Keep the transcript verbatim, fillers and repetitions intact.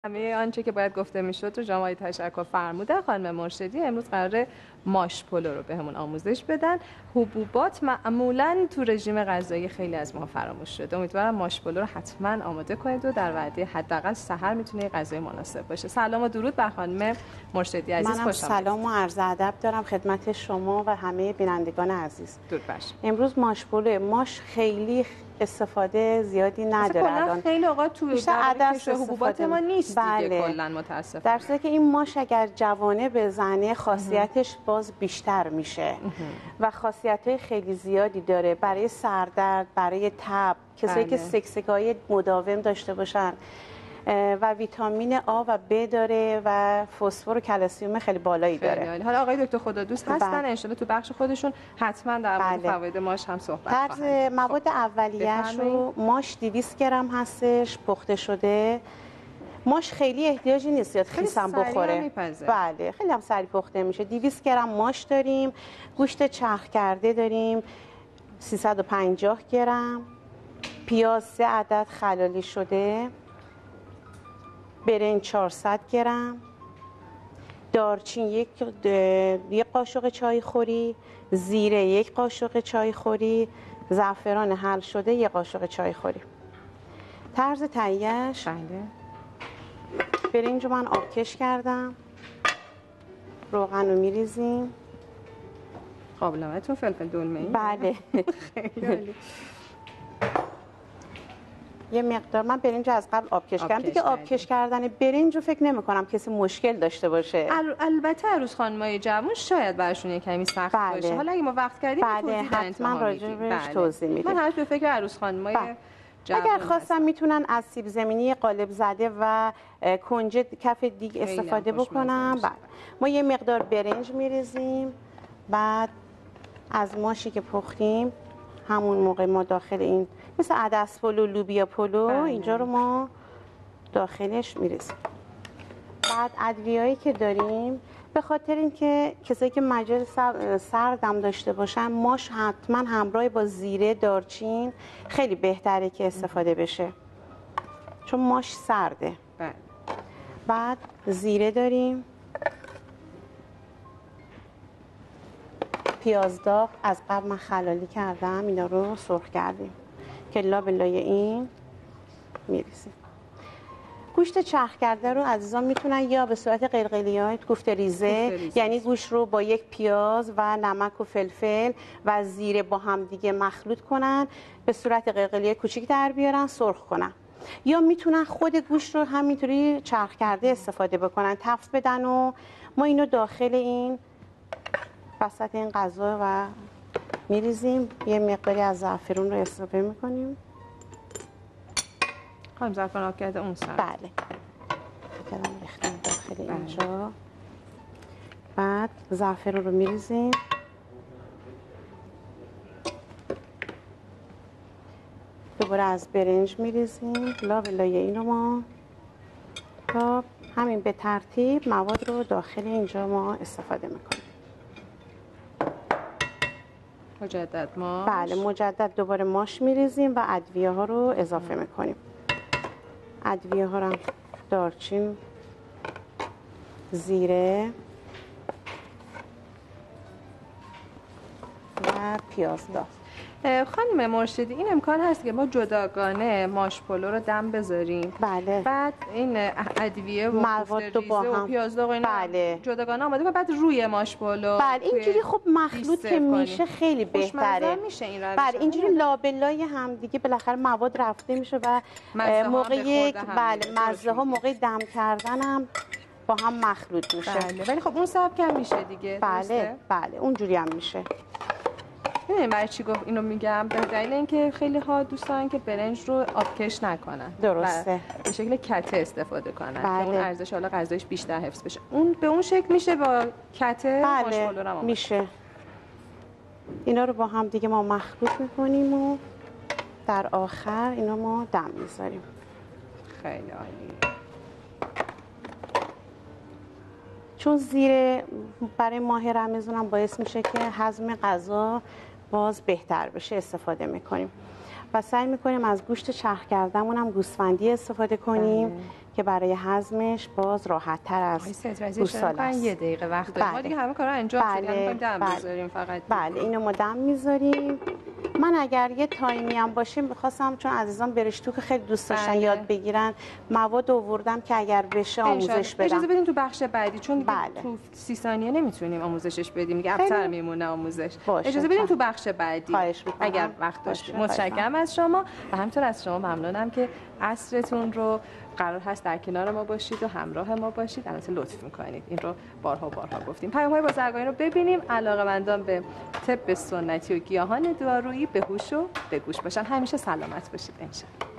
همه آنچه که باید گفته میشد رو جامعه تشکر فرموده. خانم مرشدی امروز قراره ماش پلو رو بهمون آموزش بدن. حبوبات معمولا تو رژیم غذایی خیلی از ما فراموش شده. امیدوارم ماش پلو رو حتما آماده کنید و در وعده حداقل سحر میتونه غذای مناسب باشه. سلام و درود بر خانم مرشدی عزیز. منم سلام و عرض ادب دارم خدمت شما و همه بینندگان عزیز. درود بر شما. امروز ماش پلو ماش خیلی استفاده زیادی نداره الان. خیلی اوقات تو عدس حبوبات ما نیست بله. دیگه کلا متاسفانه. در صورتی که این ماش اگر جوانه بزنه خاصیتش باز بیشتر میشه و خاصیت‌های خیلی زیادی داره برای سردرد، برای تب، کسایی بله. که سکسگای مداوم داشته باشن و ویتامین آ و ب داره و فسفر و کلسیم خیلی بالایی داره. خیلی حالا آقای دکتر خدادوست هستن ان شاءالله تو بخش خودشون حتما در مورد بله. فواید ماش هم صحبت طرز خواهند. مواد اولیه‌اش رو ماش دویست گرم هستش پخته شده. ماش خیلی احتیاجی نیست زیاد خیسم بخوره. بله خیلی هم سریع پخته میشه. دویست گرم ماش داریم، گوشت چرخ کرده داریم سیصد و پنجاه گرم، پیاز سه عدد خلالی شده، برنج چهارصد گرم، دارچین یک یک قاشق چای خوری، زیره یک قاشق چای خوری، زعفران حل شده یک قاشق چای خوری. طرز تهیه‌اش بله. برنج رو من آبکش کردم، روغن رو میریزیم. قابلمه‌تون فلفل دلمه‌ای؟ بله. خیلی یه مقدار من برنج از قبل آبکش کردم دیگه. آبکش کردن برنج رو فکر نمی کنم کسی مشکل داشته باشه. البته عروس خانمای جوان شاید براشون کمی سخت بله. باشه. حالا اگه ما وقت کردیم بله. توضیح حتما راجع بهش توضیح میدیم. من هر به فکر عروس خانمای بله. جوان اگر خواستم میتونن از سیب زمینی قالب زده و کنجد کف دیگ استفاده بکنم. بله. ما یه مقدار برنج میریزیم، بعد از ماشی که پختیم همون موقع ما داخل این مثل عدس پلو، لوبیا پلو بله. اینجا رو ما داخلش میریزیم. بعد ادویه‌ای که داریم به خاطر اینکه کسایی که مجال سردم داشته باشن ماش حتما همراه با زیره، دارچین خیلی بهتره که استفاده بشه چون ماش سرده. بله. بعد زیره داریم، پیاز داغ از قبل من خلالی کردم، اینا رو سرخ کردیم که لا به لای این میریزیم. گوشت چرخ کرده رو عزیزان میتونن یا به صورت قلقلی‌های کوفته ریزه، یعنی گوشت رو با یک پیاز و نمک و فلفل و زیره با هم دیگه مخلوط کنن، به صورت قلقلی‌های کوچیک در بیارن، سرخ کنن. یا میتونن خود گوشت رو همینطوری چرخ کرده استفاده بکنن، تفت بدن و ما اینو داخل این وسط این غذا و میریزیم. یه مقداری از زعفرون رو اضافه میکنیم. خانم زعفران آب کرده اون سر. بله. کردم ریختم داخل بله. اینجا. بعد زعفرون رو میریزیم. دوباره از برنج میریزیم. لا به لای اینو ما تا همین به ترتیب مواد رو داخل اینجا ما استفاده میکنیم. مجدد ماش. بله مجدد دوباره ماش میریزیم و ادویه ها رو اضافه میکنیم. ادویه ها رو دارچین، زیره و پیاز داغ. خانم مرشدی این امکان هست که ما جداگانه ماش پلو رو دم بذاریم؟ بله. بعد این ادویه و مواد با هم و پیاز داغ اینا بله. جداگانه آماده و بعد روی ماش پلو بله اینجوری خب مخلوط که میشه خیلی بهتره. میشه این روش. بله اینجوری لابلای هم دیگه بالاخره مواد رفته میشه و موقع یک بله مزه ها موقع دم کردنم با هم مخلوط میشه. بله ولی خب اون سبک هم میشه دیگه. بله درسته؟ بله اونجوری هم میشه. ببین برای چی گفت اینو میگم؟ به دلیل اینکه خیلی ها دوست دارن که برنج رو آبکش نکنن. درسته. به شکل کته استفاده کنن بله. که اون ارزش حالا غذایش بیشتر حفظ بشه. اون به اون شکل میشه با کته بله. ماش پلو رو میشه. اینا رو با هم دیگه ما مخلوط میکنیم و در آخر اینا ما دم میذاریم. خیلی عالی. چون زیره برای ماه رمضان هم باعث میشه که هضم غذا باز بهتر بشه استفاده میکنیم و سعی میکنیم از گوشت چرخ کردمون هم گوسفندی استفاده کنیم. بله. که برای هضمش باز راحت تر از گوساله است. یه دقیقه وقت داریم. ما دیگه همه کارا انجام شد. یعنی می‌خوایم دم بله. بذاریم فقط. بله اینو ما دم میذاریم. من اگر یه تایمی هم باشه می‌خواستم چون عزیزان برشتو که خیلی دوست داشتن بله. یاد بگیرن مواد آوردم که اگر بشه آموزش بدم. اجازه بدیم تو بخش بعدی چون بله. تو سی ثانیه نمیتونیم آموزشش بدیم. دیگه ابتر میمونه آموزش. باشه. اجازه بدیم تو بخش بعدی. خواهش می‌کنم. اگر وقت داشتیم. متشکرم از شما و همینطور از شما ممنونم که عصرتون رو قرار هست در کنار ما باشید و همراه ما باشید. البته لطف میکنید. این رو بارها بارها گفتیم. پیام‌های بازرگانی رو ببینیم. علاقه‌مندان به طب سنتی و گیاهان دارویی به هوش و به گوش باشن. همیشه سلامت باشید انشالله.